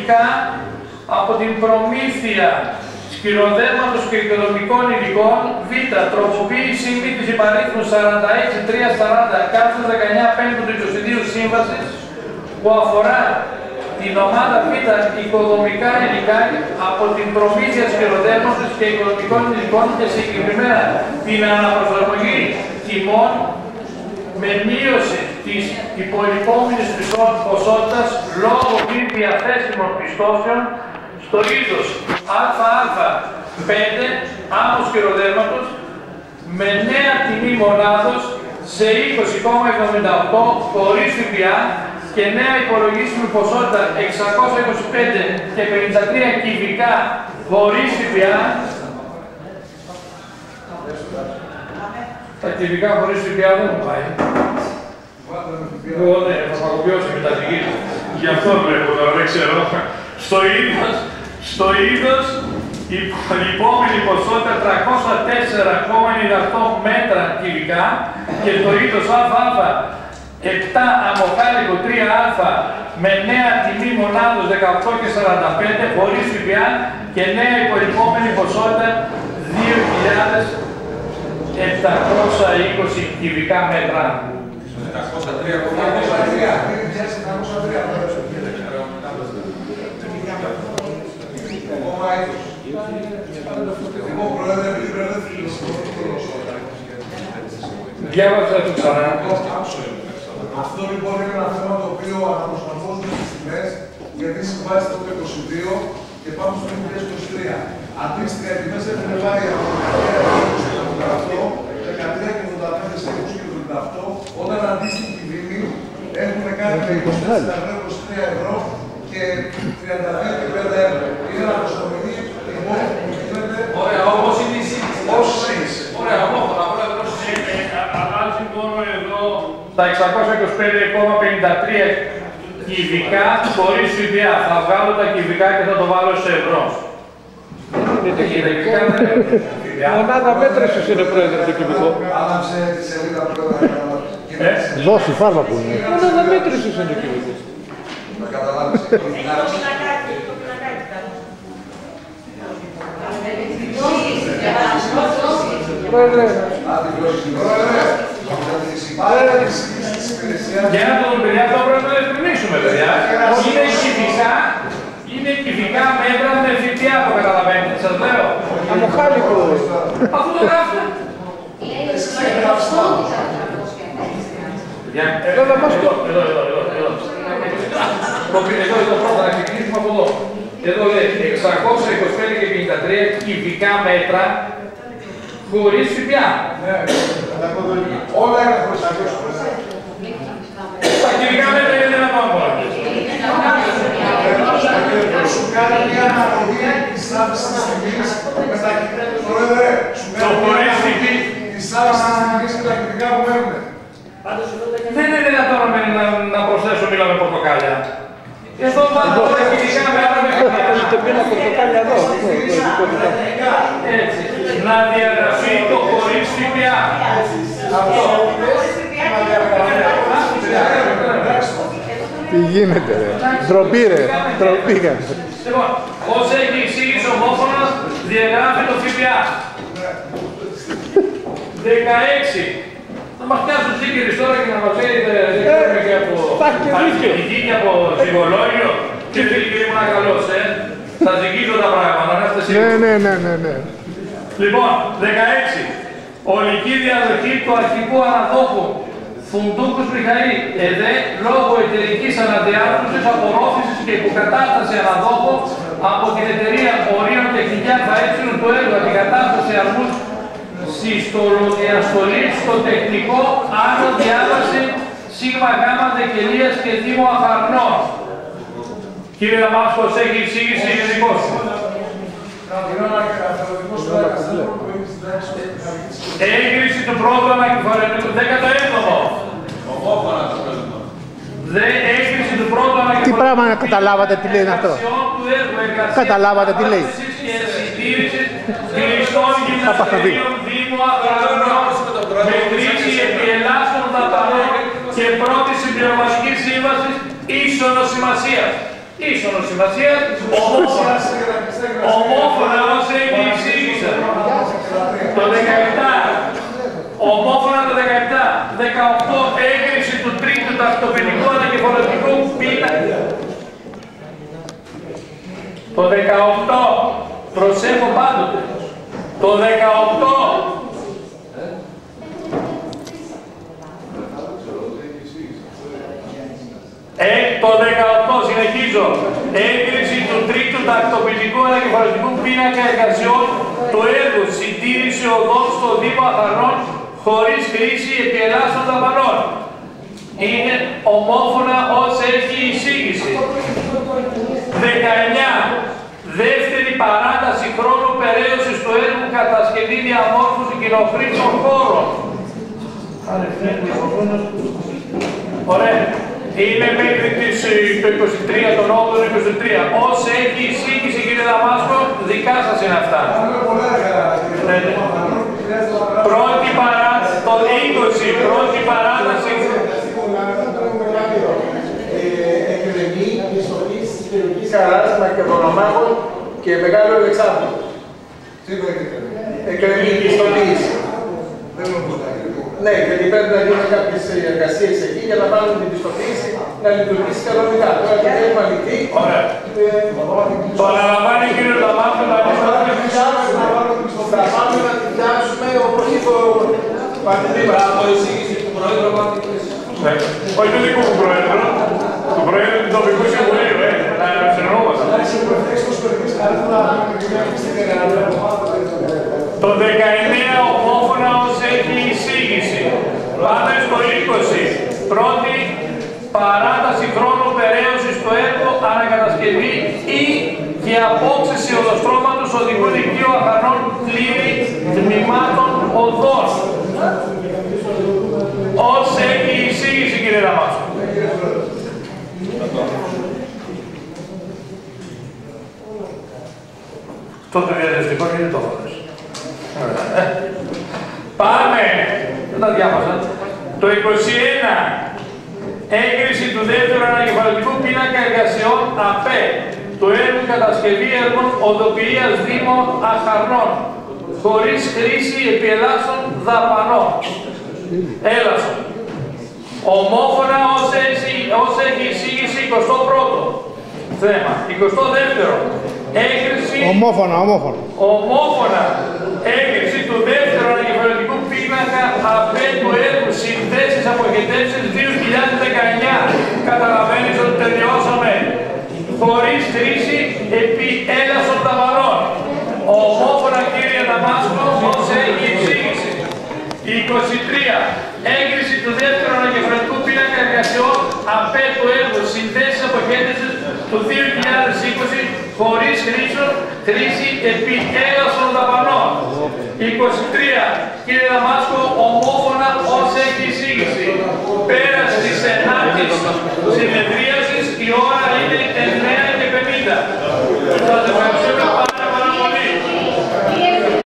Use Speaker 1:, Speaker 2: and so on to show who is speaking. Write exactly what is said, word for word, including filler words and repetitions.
Speaker 1: οικοδομικά από την προμήθεια σκυλοδέρματος και οικοδομικών υλικών. Β. Τροποποίηση μη της υπαρίθμου σαράντα έξι τριακόσια σαράντα κάθετος δεκαεννιά πέμπτου του είκοσι δύο σύμβασης που αφορά την ομάδα Β οικοδομικά υλικά από την προμήθεια σκυλοδέρματος και οικοδομικών υλικών και συγκεκριμένα την αναπροσαρμογή τιμών με μείωση της υπολοιπόμενης ποσότητας λόγω μη διαθέσιμων πιστώσεων στο είδος ΑΑ πέντε άμμος σκυλοδέρματος με νέα τιμή μονάδος σε είκοσι κόμμα εβδομήντα οκτώ χωρίς ΦΠΑ και νέα υπολογίσιμη ποσότητα εξακόσια είκοσι πέντε και πενήντα τρία κυβικά χωρίς ΦΠΑ. Τα κυβικά χωρίς ΦΠΑ δεν μου πάει. Εγώ ναι, θα παγκοποιώσω και τα δική.
Speaker 2: Γι' αυτό βλέπω τώρα, δεν ξέρω. Στο είδος, στο είδος η υπολοιπόμενη ποσότητα τριακόσια τέσσερα κόμμα ενενήντα οκτώ μέτρα κυβικά και το είδος ΑΑ επτά αμοχάλικο τρία α με νέα τιμή μονάδος δεκαοκτώ και σαράντα πέντε χωρίς ΦΠΑ και νέα υπολοιπόμενη ποσότητα δύο χιλιάδες επτακόσια είκοσι κυβικά μέτρα.
Speaker 3: επτακόσια τρία κόμμα τρία.
Speaker 1: Διάβασα το ξανά.
Speaker 4: Αυτό λοιπόν είναι ένα θέμα το οποίο αναπροσαρμόζουμε στις τιμές, γιατί συμβάζει το είκοσι δύο και πάμε στο δύο χιλιάδες είκοσι τρία. Αντίστοιχα, οι τιμές έχουν πάει από δεκατρία και ογδόντα πέντε σε είκοσι και εβδομήντα οκτώ, όταν αντίστοιχη τιμή έχουμε κάνει με είκοσι τέσσερα ευρώ, είκοσι τρία ευρώ και τριάντα δύο και πέντε ευρώ. Είναι ένα προσωπική τιμό που γίνεται.
Speaker 3: Ωραία, όπως είναι η σύγκριση.
Speaker 4: Ως σύγκριση.
Speaker 3: Ωραία, ομόφωνα, πρόεδρο.
Speaker 2: Αλλάζει μόνο εδώ
Speaker 1: Τα εξακόσια είκοσι πέντε κόμμα πενήντα τρία κυβικά χωρίς ΦΠΑ. Θα βγάλω τα κυβικά και θα το βάλω σε ευρώ.
Speaker 5: Μονάδα μέτρησης είναι, πρόεδρε, το κυβικό.
Speaker 4: Άλλαξε τη σελίδα πρόεδρε.
Speaker 5: Δώσει φάρμακο είναι. Μονάδα μέτρησης είναι το κυβικό.
Speaker 4: Να καταλάβεις.
Speaker 5: Πρόεδρε.
Speaker 1: Για να το παιδιά, αυτό πρέπει να το ευθυμίσουμε, παιδιά. Είναι κυβικά, είναι κυβικά μέτρα με ΦΠΑ, το καταλαβαίνετε, σας λέω.
Speaker 5: Αμοχάλικο.
Speaker 1: Αυτό το γράφω. Εδώ, εδώ, εδώ, εδώ, εδώ. Εδώ, εδώ, πρώτα, να ξεκινήσουμε από εδώ. Εδώ λέει εξακόσια είκοσι πέντε και πενήντα τρία κυβικά μέτρα χωρίς ΦΠΑ.
Speaker 4: Όλα είναι χωρίς ΦΠΑ.
Speaker 1: Τα κυβικά μέτρα είναι ένα πάνω από όλα.
Speaker 4: Σου κάνει μια αναλογία της άμεσης της τιμής με τα κυβικά. Πρόεδρε, σου κάνει μια αναλογία της άμεσης της τιμής με τα κυβικά που μένουν.
Speaker 1: Δεν είναι δυνατόν να προσθέσω μήλα με πορτοκάλια. Εδώ βάλω τα κυβικά μέτρα με
Speaker 5: Έχετε μήλα πορτοκάλια εδώ.
Speaker 1: έτσι. Να διαγραφεί το χωρίς ΦΠΑ. Αυτό.
Speaker 5: Τι γίνεται, ρε. Ντροπή, ρε. Ντροπή, ρε.
Speaker 1: Λοιπόν, όσο έχει εισήγηση ομόφωνας, διαγράφει το ΦΠΑ. δεκαέξι. Θα μας πιάσουν σύγκυρες τώρα και να μας έρετε και από παθητική και από ψυχολόγιο και φίλοι κύριοι μου να καλώς, ε. Θα ζυγίζω τα πράγματα, να είστε σίγουροι.
Speaker 5: Ναι, ναι, ναι, ναι, ναι.
Speaker 1: Λοιπόν, δεκαέξι. Ολική διαδοχή του αρχικού αναδόχου Φουντούκους Μιχαήλ, ΕΔΕ, λόγω εταιρικής αναδιάρθρωσης, απορρόφησης και υποκατάσταση αναδόχου από την εταιρεία Ορίων Τεχνική ΑΕ του έργου αντικατάσταση αρμούς συστολοδιαστολή στο τεχνικό άνω διάβαση σίγμα γάμα Δεκελίας και Δήμο Αχαρνών. Κύριε Δαμάσκος, έχει εισήγηση γενικός. Έγκριση του πρώτου ανακεφαλαίου δέκατο έβδομο. Έγκριση του πρώτου ανακεφαλαίου.
Speaker 5: Τι πράγμα να καταλάβατε τι λέει αυτό. Καταλάβατε τι λέει.
Speaker 1: Συντήρησης κλειστών γυμναστηρίων Δήμου Αχαρνών με κρίση επί ελάχιστων δαπανών και πρώτη συμπληρωματικής σύμβασης ίσονος σημασίας. ίσονος σημασίας, ομόφωνα, ομόφωνα ως έχει εισήγησα. Το δεκαεπτά, ομόφωνα το δεκαεπτά, δεκαοκτώ έγκριση του τρίτου τακτοποιητικού ανακεφαλωτικού πίνακα. Το δεκαοκτώ, προσέχω πάντοτε, το δεκαοκτώ, ε, το δεκαοκτώ, συνεχίζω, έγκριση του τρίτου τακτοποιητικού ανακεφαλωτικού πίνακα εργασιών του έργου συντήρηση οδών στο Δήμο Αχαρνών χωρίς χρήση επιελάστων δαπανών. Είναι ομόφωνα ως έχει εισήγηση. δεκαεννιά. Δεύτερη παράταση χρόνου περαίωσης του έργου κατασκευή διαμόρφωση κοινοχρήστων χώρων. Ωραία. Είναι μέχρι τις, το είκοσι τρία, τον όγδοο είκοσι τρία. Ως έχει εισήγηση, κύριε Δαμάσκο, δικά σας είναι αυτά. Πρώτη παράταση, το είκοσι, πρώτη παράταση.
Speaker 6: Εκκρεμεί πιστοποίηση της περιοχής Καράς, Μακεδονομάχων και Μεγάλου Αλεξάνδρου.
Speaker 4: Τι είναι εκκρεμεί?
Speaker 6: Εκκρεμεί πιστοποίηση.
Speaker 4: Δεν νομίζω να εκκρεμεί.
Speaker 6: Ναι, γιατί πρέπει να γίνουν κάποιες εργασίες εκεί για να βάλουν την πιστοποίηση να λειτουργήσει κανονικά. Τώρα και έχουμε αληθεί.
Speaker 1: Ωραία. Το αναλαμβάνει ο κύριος Δαμάσκο να
Speaker 6: θα πάμε να την πιάσουμε όπως είπε ο Παντελήμας.
Speaker 3: Από εισήγηση του Προέδρου Παντελήμας.
Speaker 2: Όχι του δικού μου Προέδρου, του Προέδρου του Τοπικού Συμβουλίου, ε, να συνεννόμαστε.
Speaker 1: Το δεκαεννέα ομόφωνα ως έχει εισήγηση. Πάμε στο είκοσι. Πρώτη παράταση χρόνου περαίωσης του έργου ανακατασκευή ή και απόξεση οδοστρώματος οδικού δικτύου Αχαρνών πλήρη τμήματων οδών. Ως έχει εισήγηση, κύριε Δαμάσκο. Τότε διαδευτικό και δεν το έχω. Πάμε, δεν τα διάβασα. Το είκοσι ένα, έγκριση του δεύτερου ανακεφαλωτικού πίνακα εργασιών ΑΠΕ του έργου κατασκευή έργων οδοποιίας Δήμων Αχαρνών χωρίς χρήση επιελάστων δαπανών. Έλασον. Ομόφωνα ως έχει, ως έχει εισήγηση εικοστό πρώτο θέμα. εικοστό δεύτερο. Έγκριση.
Speaker 5: Ομόφωνα, ομόφωνα.
Speaker 1: Ομόφωνα. Έγκριση του δεύτερου ανακεφαλωτικού πίνακα ΑΠΕ του έργου συνθέσεις αποχετεύσεις δύο χιλιάδες δεκαεννιά. Καταλαβαίνεις ότι τελειώσαμε. Χωρίς χρήση επί έλασον δαπανών. Ομόφωνα, κύριε Δαμάσκο, ως έχει εισήγηση. είκοσι τρία. Έγκριση του δεύτερου ανακεφαλωτικού πίνακα εργασιών ΑΠΕ του έργου συνθέσεις αποχέτευσης του δύο χιλιάδες είκοσι χωρίς χρήση επί έλασον δαπανών. είκοσι τρία. Κύριε Δαμάσκο, ομόφωνα ως έχει εισήγηση.